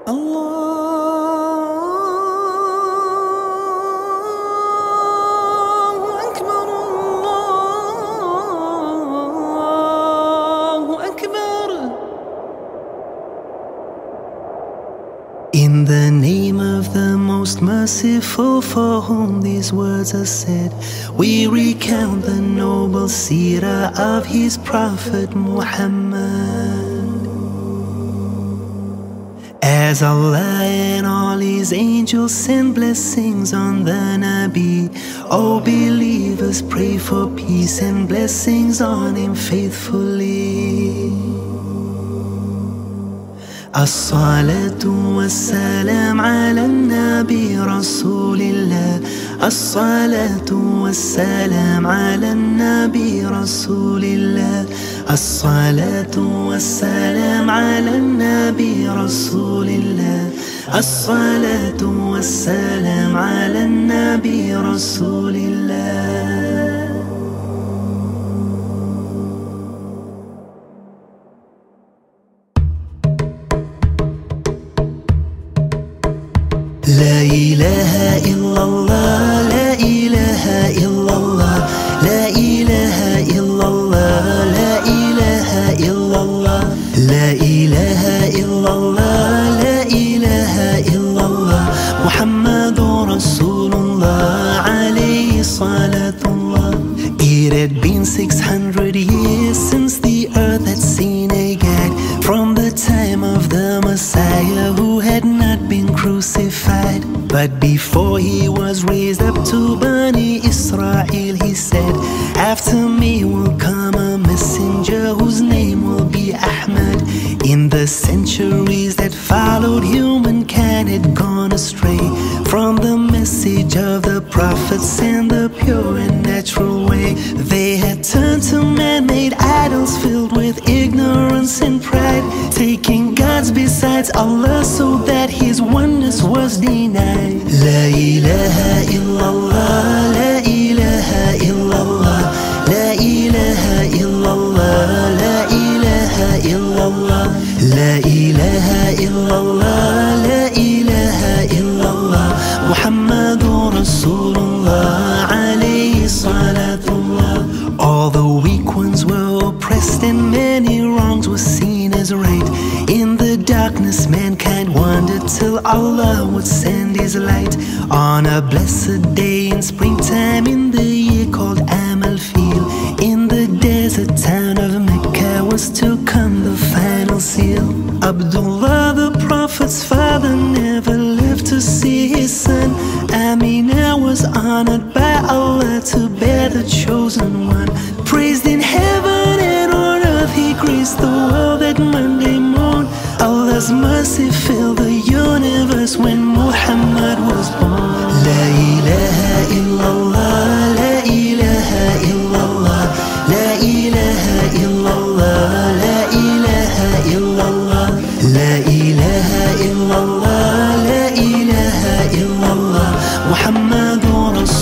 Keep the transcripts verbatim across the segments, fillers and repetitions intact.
In the name of the most merciful, for whom these words are said, we recount the noble Seerah of his Prophet Muhammad. As Allah and all his angels send blessings on the Nabi, O believers, pray for peace and blessings on him faithfully. As-salatu was-salam ala al-nabi Rasulillah. As-salatu was-salam ala al-nabi Rasulillah. As-salatu was-salam ala al-nabi Rasulillah. As-salatu was-salam ala al-nabi Rasulillah. La ilaha illallah, la ilaha illallah, la ilaha illallah, la ilaha illallah, la ilaha illallah, la ilaha illallah, Muhammadur Rasulullah, alayhi salatullah. It had been six hundred years since the earth had seen a guide, from the time of the Messiah who had not been crucified. But before he was raised up to Bani Israel, he said, after me will come a messenger whose name will be Ahmad. In the centuries that followed, humankind had gone astray from the message of the prophets and the pure and natural way. They had turned to man-made idols filled with ignorance and pride, taking gods besides Allah so that his oneness was denied. La ilaha illallah, la ilaha illallah, la ilaha illallah, la ilaha illallah, la ilaha illallah, la ilaha illallah, Muhammadur Rasulullah, alayhi salatullah. All the weak ones were oppressed and many wrongs were seen as right. In the darkness mankind wandered till Allah would send his light. On a blessed day in springtime in the year called Amal Feel, in the desert town of Mecca was to come the final seal. Abdullah, the Prophet's father, never lived to see his son. Amina was honored by Allah to bear the chosen one. Praised in heaven and on earth, he graced the world that Monday morn. Allah's mercy filled the universe when Muhammad was born. La ilaha illallah, la ilaha illallah, la ilaha illallah, la ilaha illallah, la ilaha illallah, la ilaha illallah, Muhammadur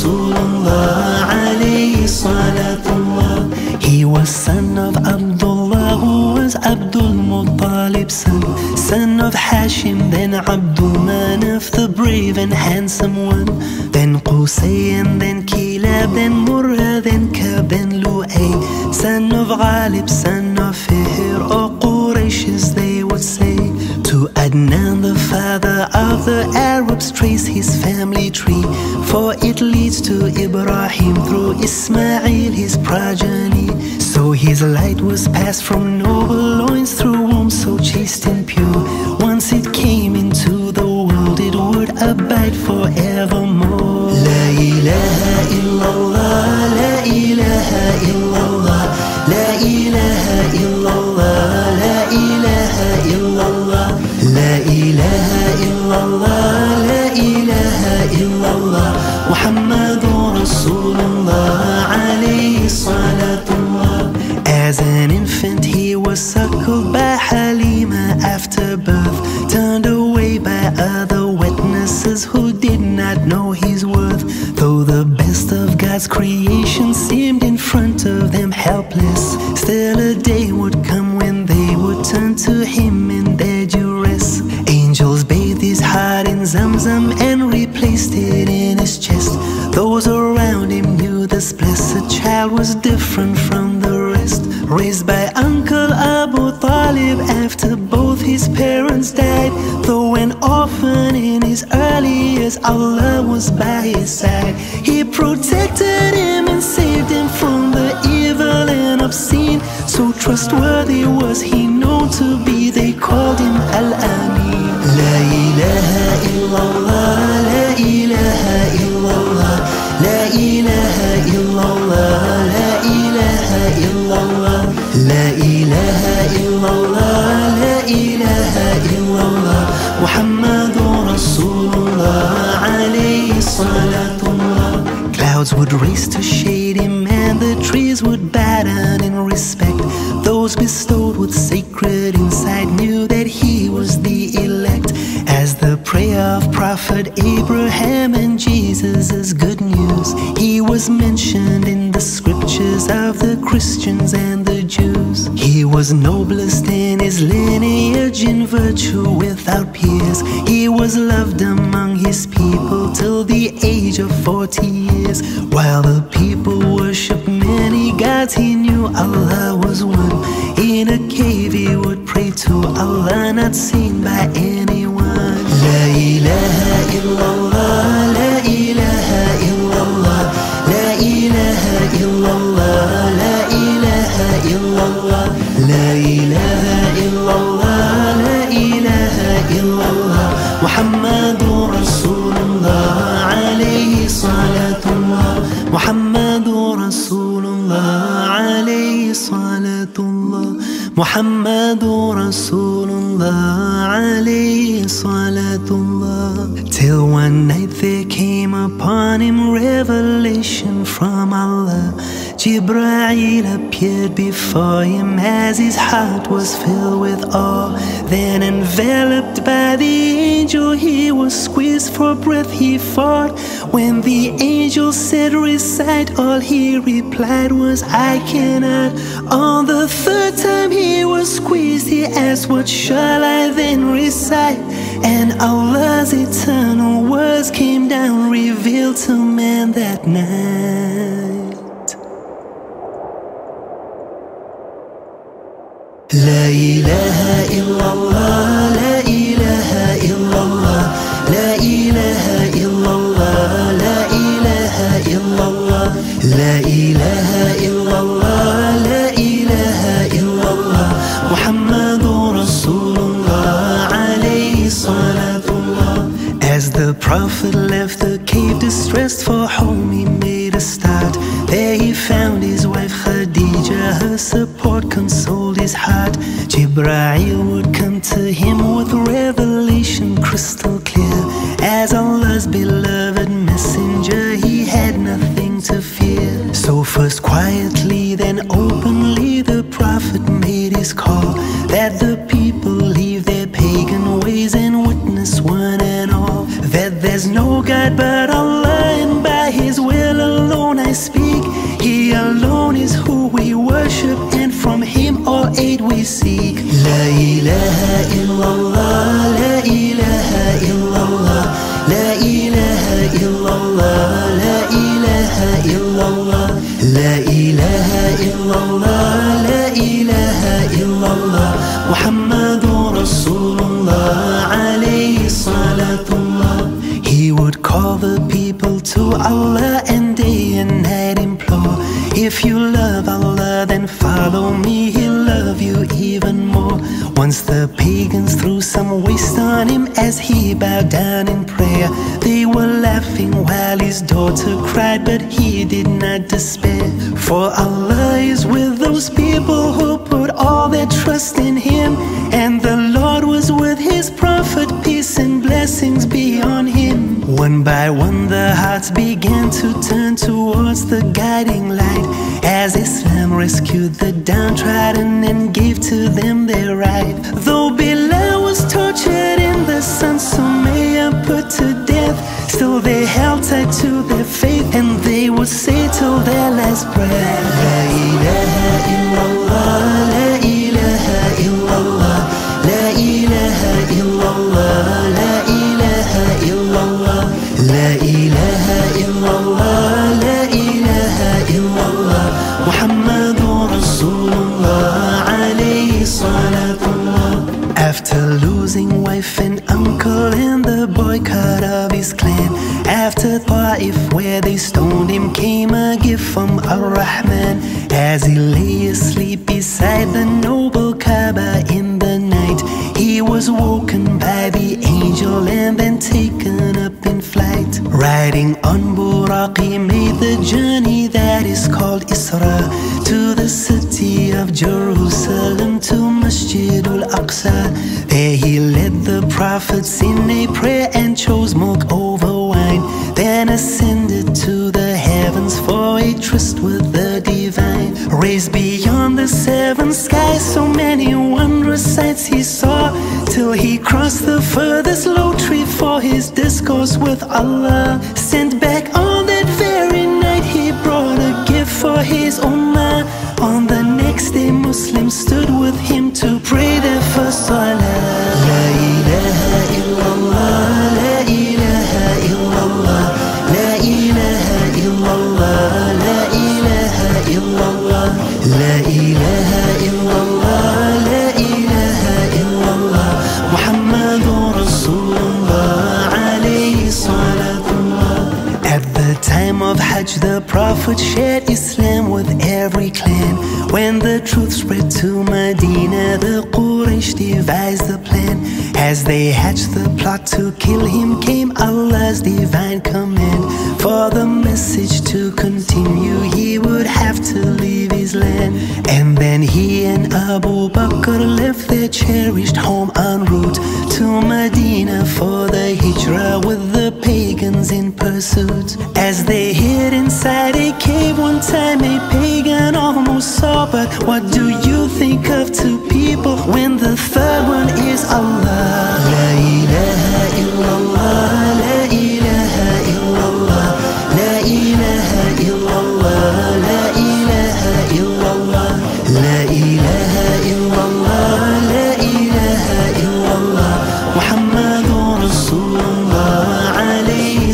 Rasulullah, alayhi salatullah. He was son of Abdullah, who was Abdul Muttalib's son, son of Hashim, then Abdul Manaf, the brave and handsome one, then Qusay, and then Kilab, then Murrah, then Kab, then Lu'ay, son of Ghalib, son of Fihr, or Quraysh as they would say. To Adnan, the father of the Arabs, trace his family tree, for it leads to Ibrahim through Ismail, his progeny. So his light was passed from noble loins through wombs so chaste and pure. Once it came into the world, it would abide forevermore. La ilaha illallah, la ilaha illallah, la ilaha illallah, la ilaha illallah, la ilaha illallah, la ilaha illallah, Muhammadur Rasulullah, alayhi salatullah. As an infant he was suckled by Halima after birth, turned away by other witnesses who did not know his worth. Though the best of God's creation seemed in front of them helpless, still a day would come when they would turn to him in their duress. Angels bade Those around him knew this blessed child was different from the rest. Raised by Uncle Abu Talib after both his parents died. Though an orphan in his early years, Allah was by his side. He protected him and saved him from the evil and obscene. So trustworthy was he known to be, they called him Al-Amin. La ilaha illallah, la ilaha illallah, la ilaha illallah, la ilaha illallah, la ilaha illallah, la ilaha illallah, Muhammadur Rasulullah, alayhi salatullah. Clouds would race to shade him and the trees would bow down in respect. Those bestowed with sacred insight knew that he was the elect. As the prayer of Prophet Abraham and Jesus is good news, he was mentioned in the scriptures of the Christians and the Jews. He was noblest in his lineage in virtue without peers. He was loved among his people till the age of forty years. While the people worshipped many gods, he knew Allah was one. In a cave he would pray to Allah, not seen by anyone. La ilaha illallah, la ilaha illallah, la ilaha illallah, la ilaha illallah, la ilaha illallah, la ilaha illallah, Muhammadur Rasulullah, alayhi salatullah, Muhammadur Rasulullah, alayhi salatullah, Muhammadur Rasulullah, alayhi salatullah. Till one night there came upon him revelation from Allah. Jibreel appeared before him as his heart was filled with awe. Then enveloped by the angel he was squeezed for breath, he fought. When the angel said recite, all he replied was I cannot. On the third time he was squeezed, he asked what shall I then recite? And Allah's eternal words came down, revealed to man that night. La ilaha illallah, la ilaha illallah, la ilaha illallah, la ilaha illallah, la ilaha illallah, la ilaha illallah, Muhammadur Rasulullah, alayhi salatullah. As the Prophet left the cave distressed for home, he made a start. There he found his wife Khadija, her support consoled his heart. Jibreel would come to him with revelation crystal clear. As Allah's beloved messenger, he had nothing to fear. So first quietly, then openly, the Prophet made his call, that the people leave their pagan ways and witness one and all, that there's no God but Allah, and by his will alone I speak. He alone is who we worship, and from him all aid we seek. La ilaha illallah, la ilaha illallah, la ilaha illallah, la ilaha illallah, la ilaha illallah, la ilaha illallah, Muhammadur Rasulullah, alayhi salatullah. He would call the people to Allah and day and night implore, if you love Allah then follow me, he'll love you even more. Once the pagans threw some waste on him as he bowed down in prayer. They were laughing while his daughter cried, but he did not despair. For Allah is with those people who put all their trust in him, and the Lord was with his Prophet, peace and blessings be on him. One by one the hearts began to turn towards the guiding light, as Islam rescued the downtrodden and gave to them their right. Though Bilal was tortured in the sun, Sumayya put to death, still they held tight to their faith, and they would say till their last breath, La ilaha illallah, la ilaha illallah, la ilaha illallah, la ilaha illallah, la ilaha illallah, where they stoned him came a gift from Ar-Rahman. As he lay asleep beside the noble Kaaba in the night, he was woken by the angel and then taken up in flight. Riding on Buraq, he made the journey that is called Isra, to the city of Jerusalem, to Masjid al-Aqsa. There he led the prophets in a prayer and chose milk over wine, then ascended to the heavens for a tryst with the divine. Raised beyond the seven skies, so many wondrous sights he saw, till he crossed the furthest low tree for his discourse with Allah. Sent back on that very night, he brought a gift for his ummah. On the next day, Muslims stood with him to pray their first salah. La ilaha illallah, la ilaha illallah, la ilaha illallah, la ilaha illallah, la ilaha illallah, la ilaha illallah, Muhammadur Rasulullah, alayhi salatullah. At the time of Hajj, the Prophet shared Islam with every clan. When the truth spread to Medina, the Quraysh devised the plan. As they hatched the plot to kill him, came Allah's divine command. For the message to continue, he would have to leave his land. And then he and Abu Bakr left their cherished home en route to Medina for the Hijra, with the pagans in pursuit. As they hid inside a cave, one time a pagan almost saw. But what do you think of two people when the third one is Allah? La ilaha illallah, la ilaha illallah, la ilaha illallah, la ilaha illallah, la ilaha illallah, la ilaha illallah, Muhammadur Rasulullah, alayhi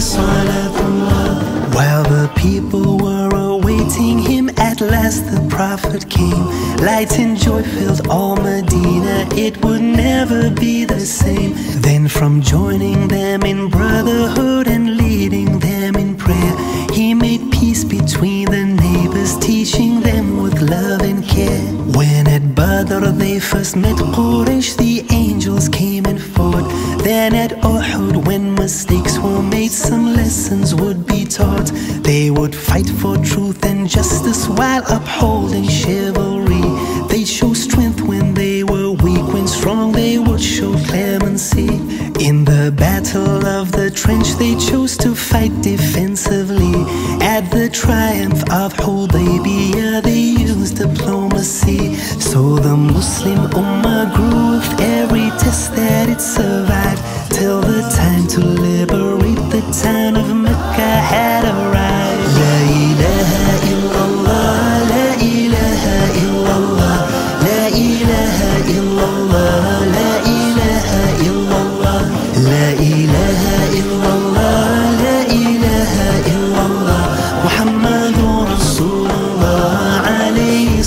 salatullah. While the people were awaiting him, at last the Prophet came. Light and joy filled all Medina, it would never be the same. Then from joining them in brotherhood and leading them in prayer, he made peace between the neighbors, teaching them with love and care. When at Badr they first met Quraysh, the angels came and fought. Then at Uhud, when mistakes were made, some lessons would be taught. They would fight for truth and justice while upholding chivalry. They'd show strength when they were weak, when strong they would show clemency. In the battle of the trench, they chose to fight defensively. At the triumph of Hudaybiyah, they used diplomacy. So the Muslim Ummah grew with every test that it survived, till the time to liberate the town of Mecca had arrived. La ilaha illallah, la ilaha illallah, la ilaha illallah, la ilaha illallah, la ilaha illallah, la ilaha illallah, Muhammadur Rasulullah, alayhi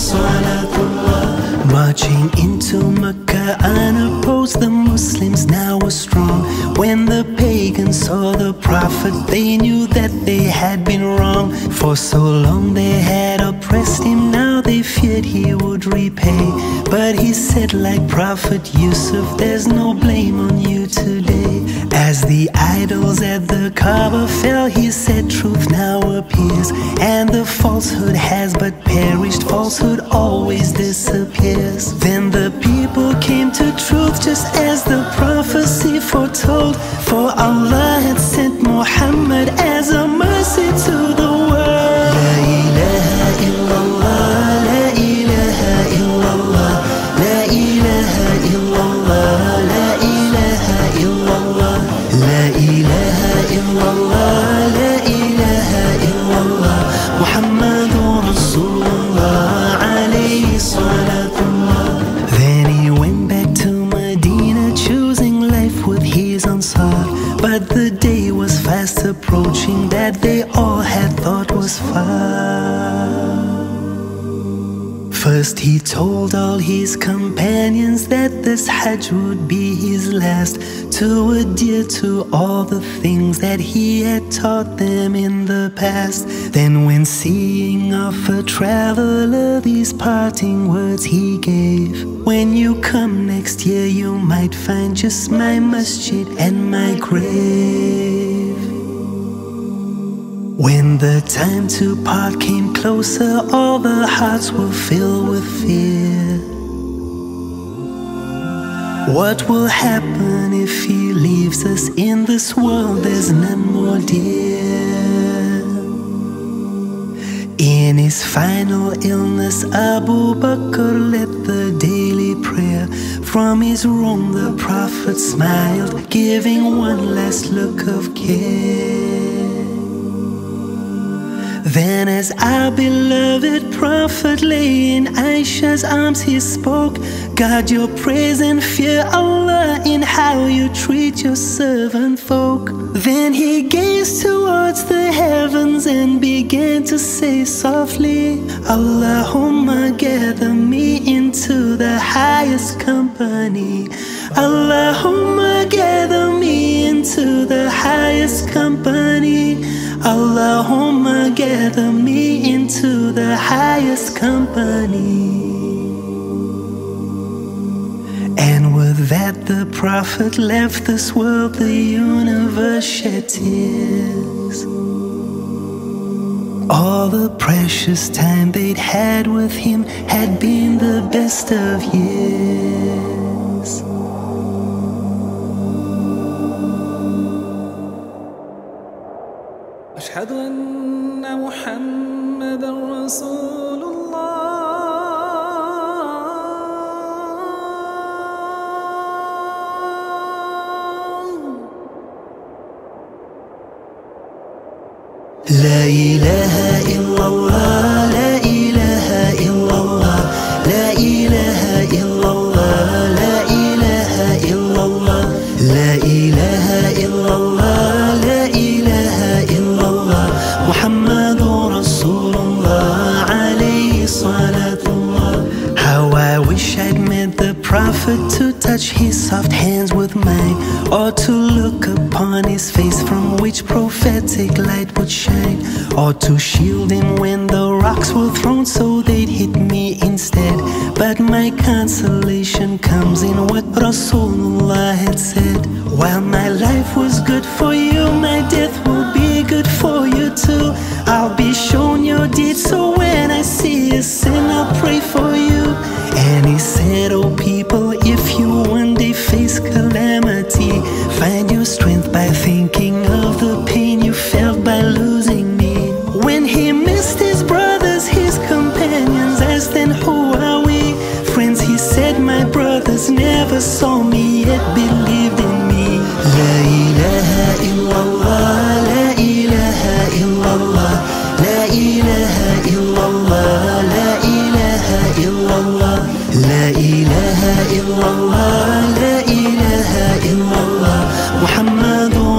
salatullah. Marching into Mecca unopposed, the Muslims now were strong. When the pagans saw the Prophet, they knew that they had been wrong. For so long they had oppressed him, now they feared he would repay. But he said, like Prophet Yusuf, there's no blame on you today. As the idols at the Kaaba fell, he said, truth now appears, and the falsehood has but perished. Falsehood always disappears. Then the people came to truth, just as the prophecy foretold. For Allah had sent Muhammad as a mercy to the world. La ilaha illallah, la ilaha illallah, la ilaha illallah, la ilaha illallah, la ilaha illallah, la ilaha illallah, Muhammadur Rasulullah, alayhi salatullah. Then he went back to Medina, told all his companions that this Hajj would be his last, to adhere to all the things that he had taught them in the past. Then when seeing off a traveler, these parting words he gave: when you come next year, you might find just my masjid and my grave. When the time to part came closer, all the hearts were filled with fear. What will happen if he leaves us? In this world there's none more dear. In his final illness, Abu Bakr led the daily prayer. From his room the Prophet smiled, giving one last look of care. Then as our beloved Prophet lay in Aisha's arms, he spoke: guard your praise and fear Allah in how you treat your servant folk. Then he gazed towards the heavens and began to say softly: Allahumma gather me into the highest company. Allahumma gather me into the highest company. Allahumma gather me into the highest company. And with that the Prophet left this world, the universe shed tears. All the precious time they'd had with him had been the best of years. أشهد أن محمدًا رسول الله. لا إله إلا الله، لا إله إلا الله، لا إله إلا الله، لا إله إلا الله، لا إله إلا الله، لا إله إلا الله، محمد رسول الله عليه صلاة الله. How I wish I'd met the Prophet to touch his soft hands with mine, or to look upon his face from which prophetic light would shine, or to shield him when the rocks were thrown so they'd hit me instead. But my consolation comes in what Rasulullah had said: while my life was good for you, my death will be good for you too. I'll be shown your deeds, so when I see a sin, I'll pray for you. And he said, oh people, if you one day face calamity, find your strength by thinking of the pain you felt by losing me. When he missed his brothers, his companions asked, then who are we? Friends, he said, my brothers never saw me yet believed in me. La ilaha illallah, la ilaha illallah, la ilaha illallah, la ilaha illallah, la ilaha illallah, la ilaha illallah, Muhammadur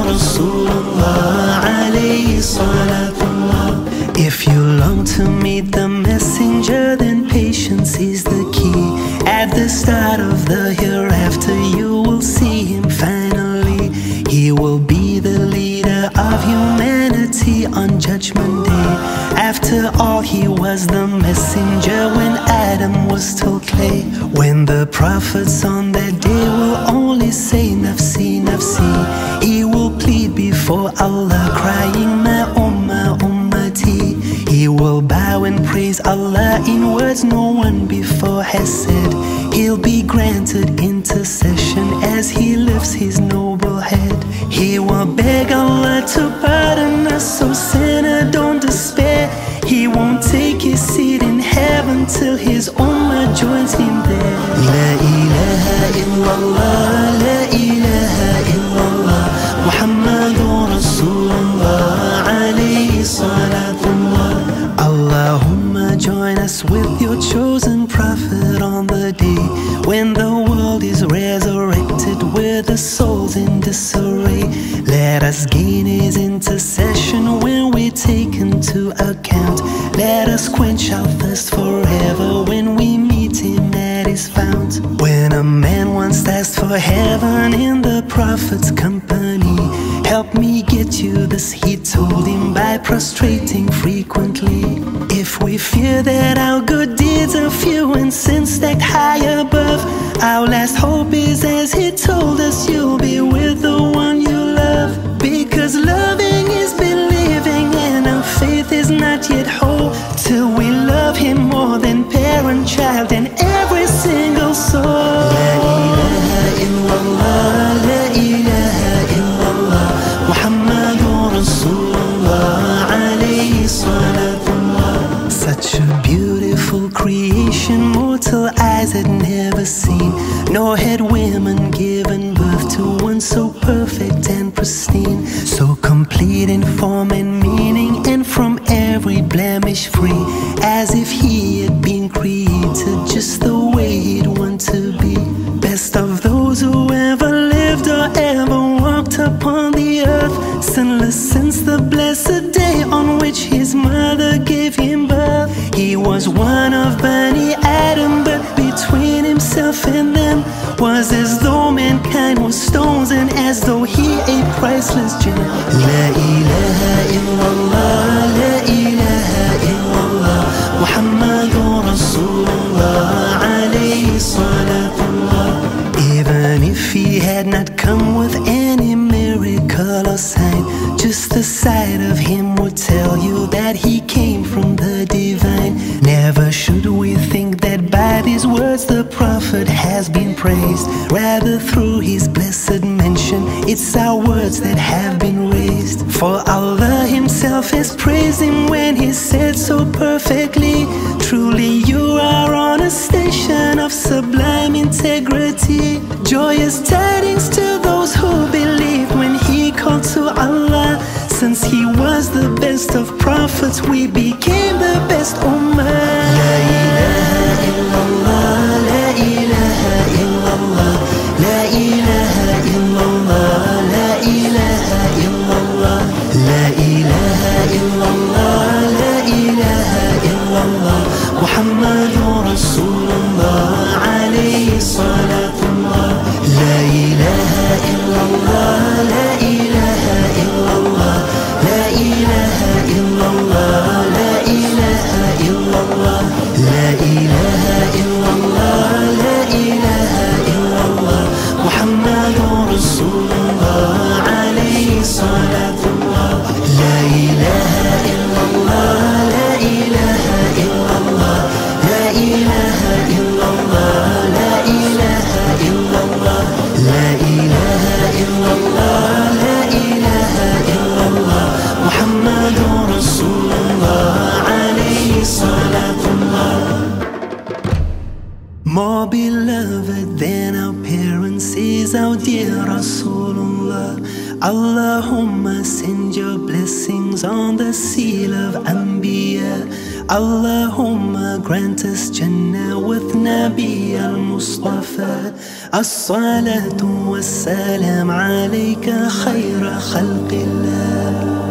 Rasulullah alayhi salatullah. If you long to meet the messenger, then patience is the key. At the start of the hereafter, you will see him finally. He will be the leader of humanity on Judgment Day. After all, he was the messenger when Adam was still clay. When the prophets on that day will only say nafsi, nafsi, he will plead before Allah, crying my ummah, ummati. He will bow and praise Allah in words no one before has said. He'll be granted intercession as he lifts his noble head. He will beg Allah to pardon us, so sinner don't despair. He won't take his seat in heaven till his ummah joins him there. La ilaha illallah, la ilaha illallah, Muhammadur Rasulullah alayhi salatullah. Allahumma join us with your chosen Prophet on the day when the world is resurrected with the souls in disarray. Let us gain his intercession when we're taken to account. Let us quench our thirst forever when we meet for heaven in the Prophet's company. Help me get you this, he told him, by prostrating frequently. If we fear that our good deeds are few and sin stacked high above, our last hope is, as he told us, you'll be with the one you love. Because loving is believing and our faith is not yet whole till we love him more than parent, child and every single soul. La ilaha illallah, la ilaha illallah, Muhammadur Rasulullah, alayhi salatullah. Such a beautiful creation mortal eyes had never seen, nor had women given birth to one so perfect and pristine, so complete in form and meaning, and from every blemish free, as if he had been created just the way he'd want to be. Best of those who ever lived or ever walked upon the earth, sinless since the blessed day on which his mother gave him birth. He was one of Bani Adam, but between himself and them was as though mankind was stones and as though he a priceless gem. La ilaha illallah, la ilaha illallah, Muhammadur Rasulullah, alayhi salatullah. Even if he had not come with any miracle or sign, just the sight of him would tell you that he came from the divine. Never should we think that by these words the Prophet has been praised. Rather through his blessed mention, it's our words that have been raised. For Allah himself has praised him when he said so perfectly, truly you are on a station of sublime integrity. Joyous tidings to those who believed when he called to Allah. Since he was the best of prophets, we became the best ummah. La ilaha illallah, la ilaha illallah, la ilaha illallah, la ilaha illallah, la ilaha illallah, la ilaha illallah, Muhammadur Rasulullah, alayhi salatullah. La ilaha illallah, la ilaha illallah, la ilaha illallah, la ilaha illallah, la ilaha illallah, la ilaha illallah, Muhammadur Rasulullah, alayhi salatullah. La ilaha illallah, la ilaha illallah, la ilaha illallah, la ilaha illallah, la ilaha illallah, la ilaha illallah, Muhammadur Rasulullah, alayhi salatullah. More beloved than our parents is our dear Rasulullah. Allahumma send your blessings on the seal of Anbiya. Allahumma grant us Jannah with Nabi al-Mustafa. As-salatu was-salam alayka khayra khalqillah.